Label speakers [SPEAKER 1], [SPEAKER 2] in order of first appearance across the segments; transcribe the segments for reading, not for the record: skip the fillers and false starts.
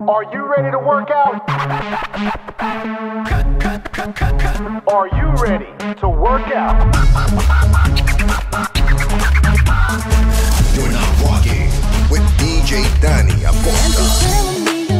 [SPEAKER 1] Are you ready to work out? Are you ready to work out?
[SPEAKER 2] You're not walking with DJ Danny Acosta.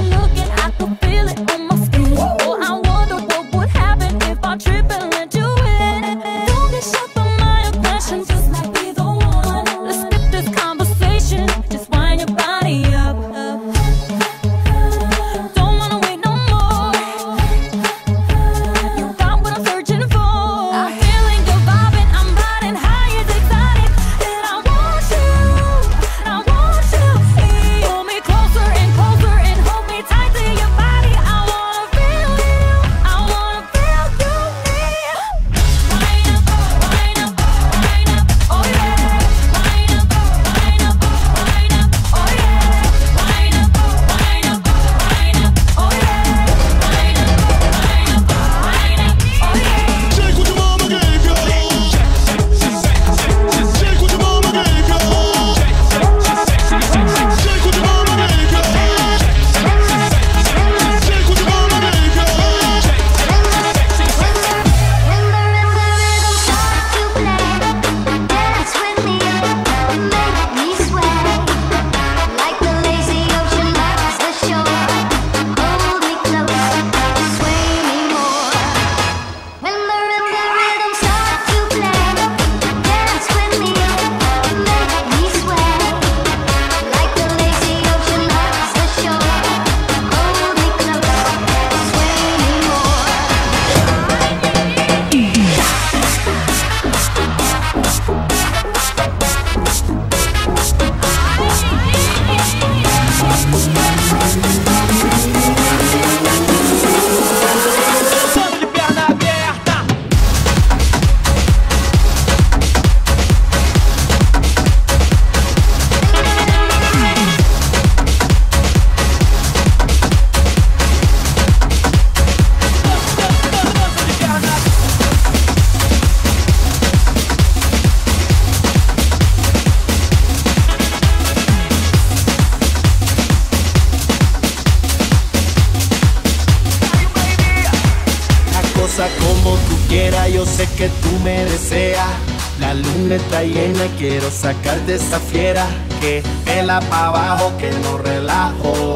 [SPEAKER 3] Como tú quieras, yo sé que tú me deseas. La luna está llena, quiero sacarte esa fiera. Que pela pa' abajo, que no relajo,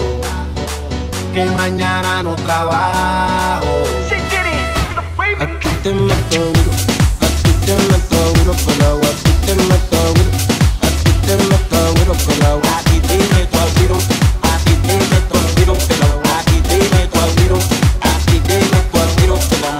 [SPEAKER 3] que mañana no trabajo. A ti te meto duro, a ti te meto duro por el agua. A ti te meto duro, a ti te meto duro por el agua. A ti te meto al tiro, a ti te meto al tiro por el agua. A ti te meto al tiro, a ti te meto al tiro por el agua.